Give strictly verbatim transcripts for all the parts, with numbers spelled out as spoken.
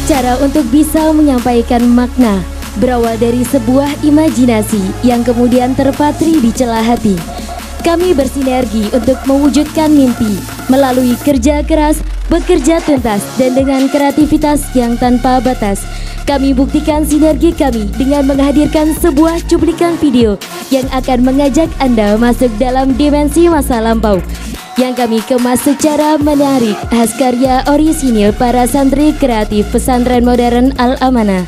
Cara untuk bisa menyampaikan makna berawal dari sebuah imajinasi yang kemudian terpatri di celah hati. Kami bersinergi untuk mewujudkan mimpi melalui kerja keras, bekerja tuntas, dan dengan kreativitas yang tanpa batas. Kami buktikan sinergi kami dengan menghadirkan sebuah cuplikan video yang akan mengajak Anda masuk dalam dimensi masa lampau, yang kami kemas secara menarik khas karya orisinil para santri kreatif pesantren modern Al-Amanah.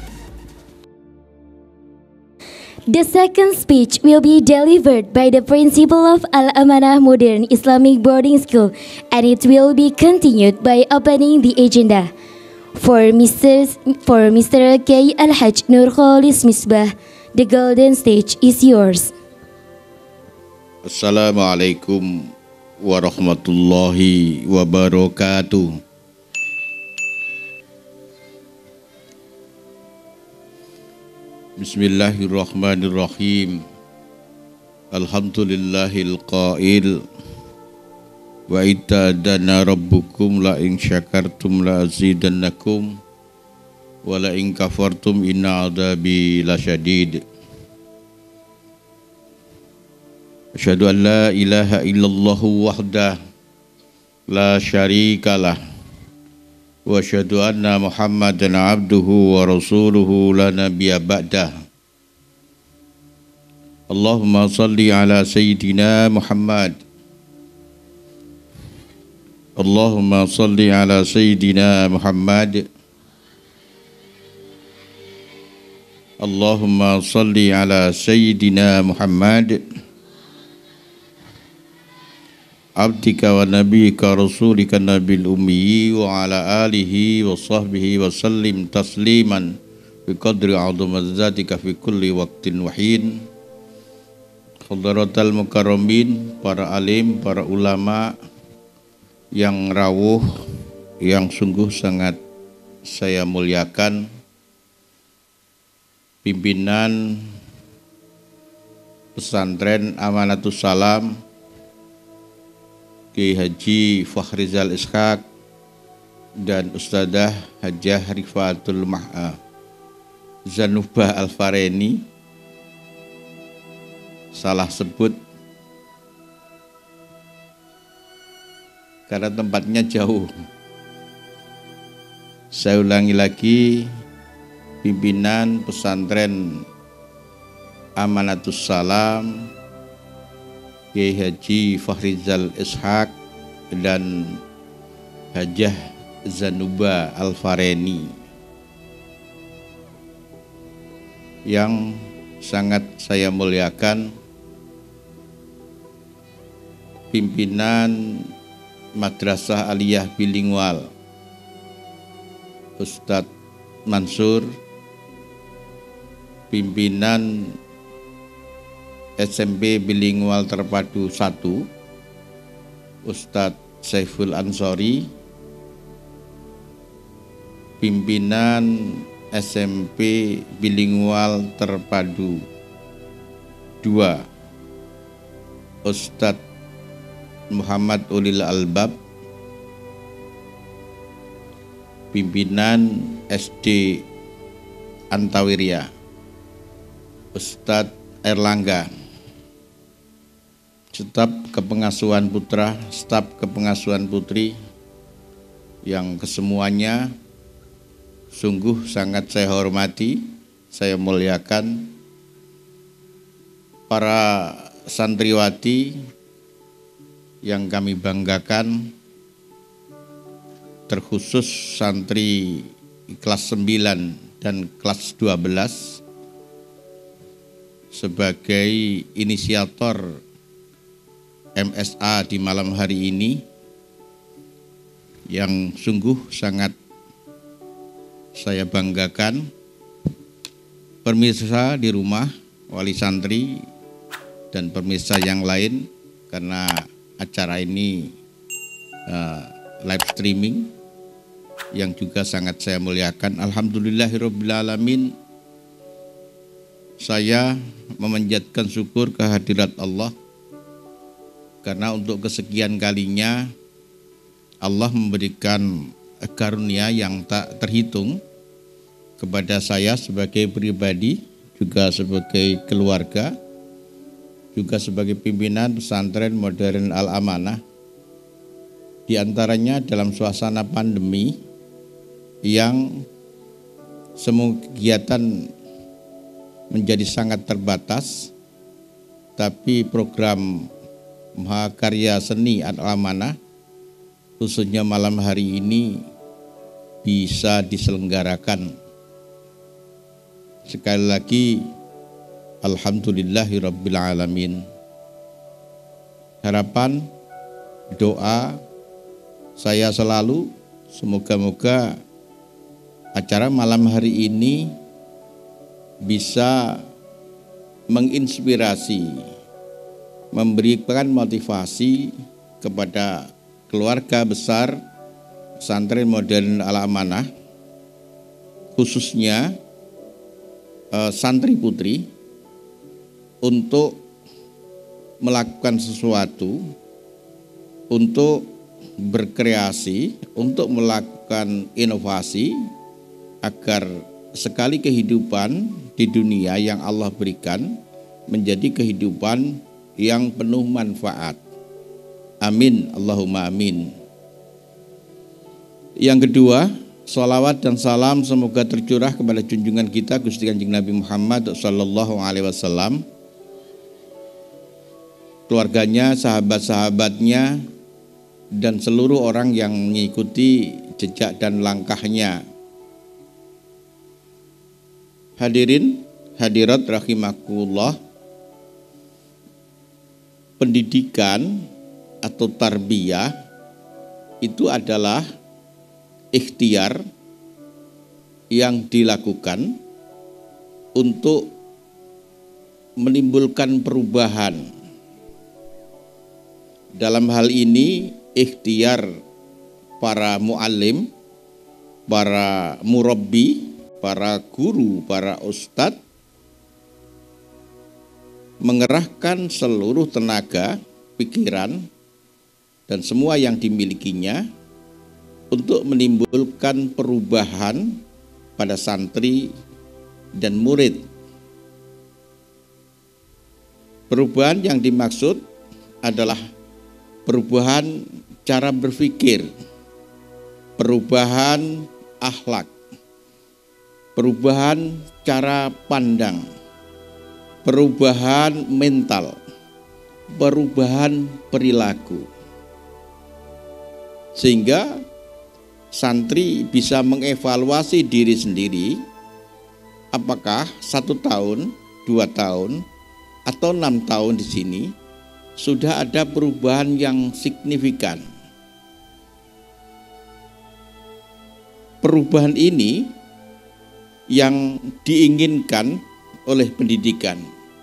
The second speech will be delivered by the principal of Al-Amanah Modern Islamic Boarding School, and it will be continued by opening the agenda. For Mister For Mister K. Al-Hajj Nurkholis Misbah, the golden stage is yours. Assalamualaikum warahmatullahi wabarakatuh. Bismillahirrahmanirrahim. Alhamdulillahil qail wa itadana rabbukum la in syakartum la azidannakum wa la in kafartum inna adabi lasyadid. Asyhadu an la ilaha illallah wahdah la syarikalah wa asyhadu anna Muhammadan abduhu wa rasuluhu la nabiyya ba'dah. Allahumma salli ala sayyidina Muhammad. Allahumma salli ala sayyidina Muhammad. Allahumma salli ala sayyidina Muhammad. Abdika wa nabiyika rasulika nabil ummi wa ala alihi wa sahbihi wa sallim tasliman bi qadri azamatika fi kulli waqtin wahin. Hadaratal mukarramin, para alim, para ulama yang rawuh, yang sungguh sangat saya muliakan, pimpinan pesantren Amanatus Salam Kiai Haji Fakhrizal Ishaq dan Ustadzah Hajjah Rifatul Ma'a Zanubah Al-Fareni, salah sebut karena tempatnya jauh. Saya ulangi lagi, pimpinan pesantren Amanatus Salam Kiai Haji Fakhrizal Ishaq dan Hajjah Zanubah Al-Fareni yang sangat saya muliakan, pimpinan Madrasah Aliyah Bilingual Ustadz Mansur, pimpinan S M P Bilingual Terpadu satu Ustadz Saiful Ansori, pimpinan S M P Bilingual Terpadu dua Ustadz Muhammad Ulil Albab, pimpinan S D Antawirya Ustadz Erlangga, staf kepengasuhan putra, staf kepengasuhan putri yang kesemuanya sungguh sangat saya hormati, saya muliakan, para santriwati yang kami banggakan, terkhusus santri kelas sembilan dan kelas dua belas sebagai inisiator M S A di malam hari ini yang sungguh sangat saya banggakan. Pemirsa di rumah, wali santri dan pemirsa yang lain, karena acara ini uh, live streaming yang juga sangat saya muliakan. Alhamdulillahirrabbilalamin, saya memanjatkan syukur kehadirat Allah karena untuk kesekian kalinya Allah memberikan karunia yang tak terhitung kepada saya sebagai pribadi, juga sebagai keluarga, juga sebagai pimpinan pesantren modern Al-Amanah. Di antaranya dalam suasana pandemi yang semua kegiatan menjadi sangat terbatas, tapi program Mahakarya Seni Al-Amanah khususnya malam hari ini bisa diselenggarakan. Sekali lagi alhamdulillahirabbil alamin. Harapan, doa saya selalu semoga-moga acara malam hari ini bisa menginspirasi, memberikan motivasi kepada keluarga besar pesantren modern Al-Amanah, khususnya eh, santri putri, untuk melakukan sesuatu, untuk berkreasi, untuk melakukan inovasi, agar sekali kehidupan di dunia yang Allah berikan menjadi kehidupan yang penuh manfaat. Amin, Allahumma amin. Yang kedua, salawat dan salam semoga tercurah kepada junjungan kita Gusti Kanjeng Nabi Muhammad sallallahu alaihi wasallam, keluarganya, sahabat-sahabatnya, dan seluruh orang yang mengikuti jejak dan langkahnya. Hadirin, hadirat rahimakumullah, pendidikan atau tarbiyah itu adalah ikhtiar yang dilakukan untuk menimbulkan perubahan. Dalam hal ini ikhtiar para muallim, para murabbi, para guru, para ustadz mengerahkan seluruh tenaga, pikiran, dan semua yang dimilikinya untuk menimbulkan perubahan pada santri dan murid. Perubahan yang dimaksud adalah perubahan cara berpikir, perubahan akhlak, perubahan cara pandang, perubahan mental, perubahan perilaku, sehingga santri bisa mengevaluasi diri sendiri apakah satu tahun, dua tahun, atau enam tahun di sini sudah ada perubahan yang signifikan. Perubahan ini yang diinginkan oleh pendidikan.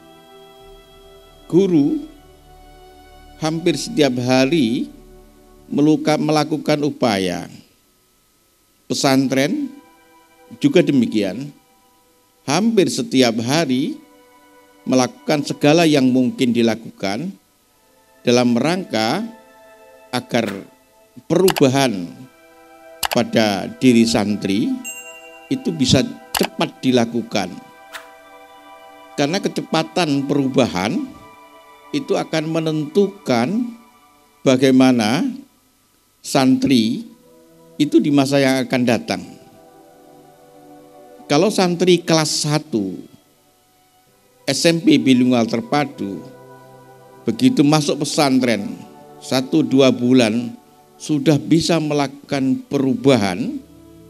Guru hampir setiap hari melakukan upaya. Pesantren juga demikian, hampir setiap hari melakukan segala yang mungkin dilakukan dalam rangka agar perubahan pada diri santri itu bisa cepat dilakukan. Karena kecepatan perubahan itu akan menentukan bagaimana santri itu di masa yang akan datang. Kalau santri kelas satu S M P bilingual terpadu begitu masuk pesantren satu dua bulan sudah bisa melakukan perubahan,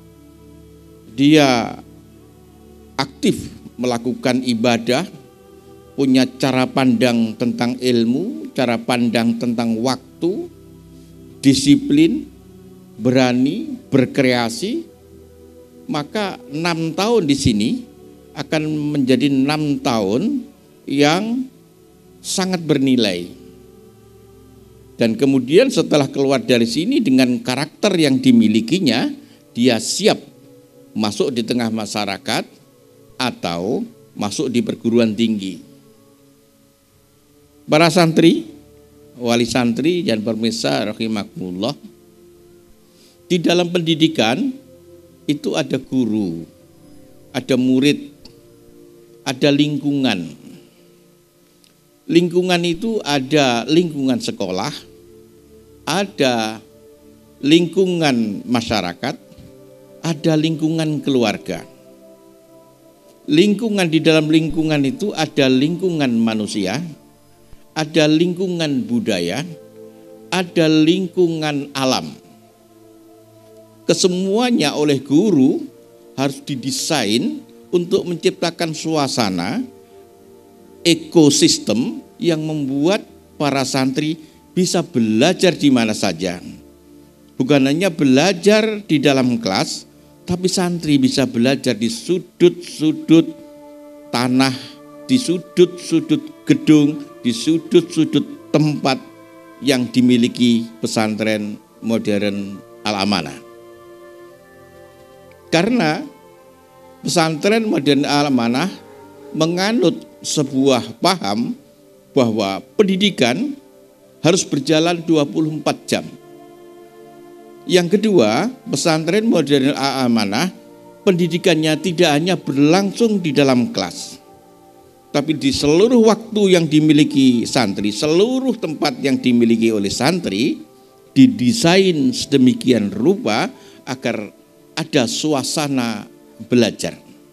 dia aktif melakukan ibadah, punya cara pandang tentang ilmu, cara pandang tentang waktu, disiplin, berani berkreasi, maka enam tahun di sini akan menjadi enam tahun yang sangat bernilai. Dan kemudian setelah keluar dari sini dengan karakter yang dimilikinya, dia siap masuk di tengah masyarakat atau masuk di perguruan tinggi. Para santri, wali santri dan pemirsa rahimakumullah, Di dalam pendidikan itu ada guru, ada murid, ada lingkungan. Lingkungan itu ada lingkungan sekolah, ada lingkungan masyarakat, ada lingkungan keluarga. Lingkungan di dalam lingkungan itu ada lingkungan manusia, ada lingkungan budaya, ada lingkungan alam. Kesemuanya oleh guru harus didesain untuk menciptakan suasana ekosistem yang membuat para santri bisa belajar di mana saja. Bukan hanya belajar di dalam kelas, tapi santri bisa belajar di sudut-sudut tanah, di sudut-sudut gedung, di sudut-sudut tempat yang dimiliki pesantren modern Al-Amanah. Karena pesantren modern Al-Amanah menganut sebuah paham bahwa pendidikan harus berjalan dua puluh empat jam. Yang kedua, pesantren modern Al-Amanah pendidikannya tidak hanya berlangsung di dalam kelas, tapi di seluruh waktu yang dimiliki santri, seluruh tempat yang dimiliki oleh santri didesain sedemikian rupa agar ada suasana belajar.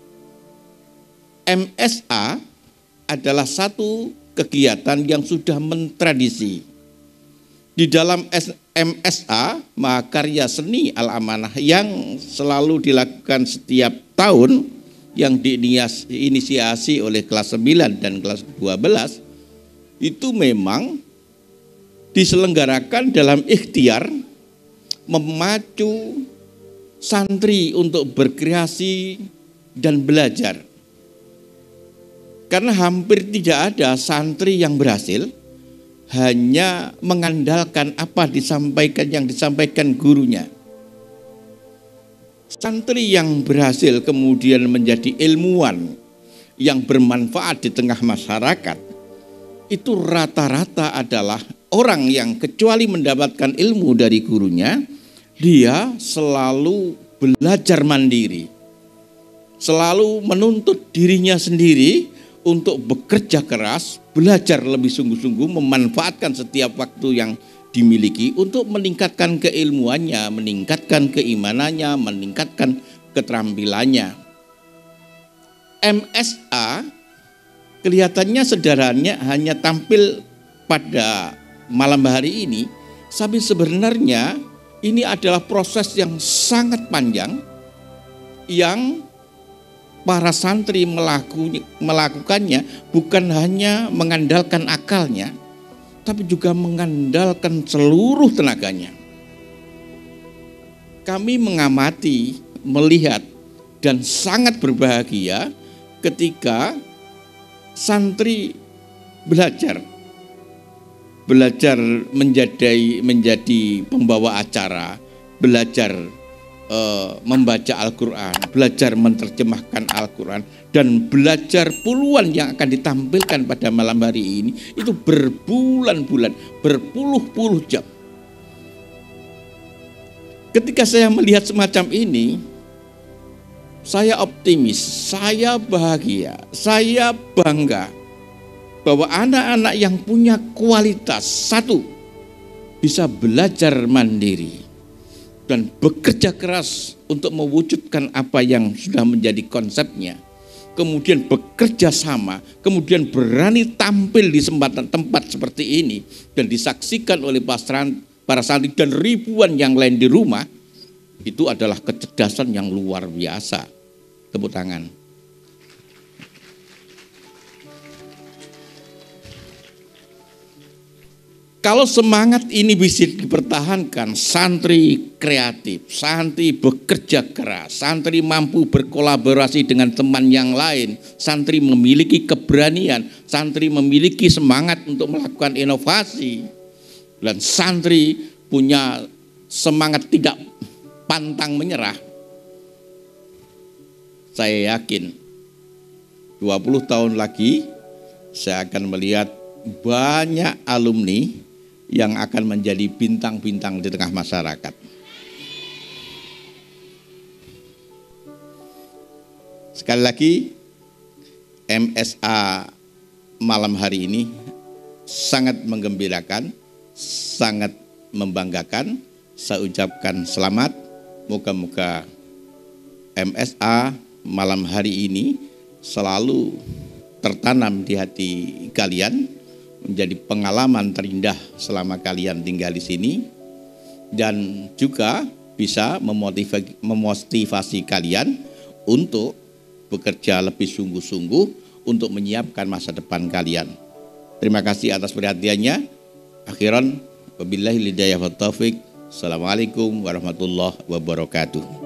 M S A adalah satu kegiatan yang sudah mentradisi. Di dalam M S A, mahakarya seni Al-Amanah yang selalu dilakukan setiap tahun, yang diinisiasi oleh kelas sembilan dan kelas dua belas, itu memang diselenggarakan dalam ikhtiar memacu santri untuk berkreasi dan belajar. Karena hampir tidak ada santri yang berhasil hanya mengandalkan apa disampaikan yang disampaikan gurunya. Santri yang berhasil kemudian menjadi ilmuwan yang bermanfaat di tengah masyarakat, itu rata-rata adalah orang yang kecuali mendapatkan ilmu dari gurunya, dia selalu belajar mandiri, selalu menuntut dirinya sendiri untuk bekerja keras, belajar lebih sungguh-sungguh, memanfaatkan setiap waktu yang dimiliki untuk meningkatkan keilmuannya, meningkatkan keimanannya, meningkatkan keterampilannya. M S A kelihatannya sederhananya hanya tampil pada malam hari ini, tapi sebenarnya ini adalah proses yang sangat panjang yang para santri melaku, melakukannya bukan hanya mengandalkan akalnya, tapi juga mengandalkan seluruh tenaganya. Kami mengamati, melihat, dan sangat berbahagia ketika santri belajar. Belajar menjadi, menjadi pembawa acara, belajar e, membaca Al-Quran, belajar menerjemahkan Al-Quran, dan belajar puluhan yang akan ditampilkan pada malam hari ini, itu berbulan-bulan, berpuluh-puluh jam. Ketika saya melihat semacam ini, saya optimis, saya bahagia, saya bangga bahwa anak-anak yang punya kualitas, satu, bisa belajar mandiri dan bekerja keras untuk mewujudkan apa yang sudah menjadi konsepnya, kemudian bekerja sama, kemudian berani tampil di tempat seperti ini dan disaksikan oleh para santri dan ribuan yang lain di rumah. Itu adalah kecerdasan yang luar biasa. Tepuk tangan. Kalau semangat ini bisa dipertahankan, santri kreatif, santri bekerja keras, santri mampu berkolaborasi dengan teman yang lain, santri memiliki keberanian, santri memiliki semangat untuk melakukan inovasi, dan santri punya semangat tidak pantang menyerah. Saya yakin dua puluh tahun lagi saya akan melihat banyak alumni yang akan menjadi bintang-bintang di tengah masyarakat. Sekali lagi, M S A malam hari ini sangat menggembirakan, sangat membanggakan. Saya ucapkan selamat. Moga-moga M S A malam hari ini selalu tertanam di hati kalian, menjadi pengalaman terindah selama kalian tinggal di sini, dan juga bisa memotivasi, memotivasi kalian untuk bekerja lebih sungguh-sungguh untuk menyiapkan masa depan kalian. Terima kasih atas perhatiannya. Akhiran, wabillahi hidayah wa taufik. Assalamualaikum warahmatullahi wabarakatuh.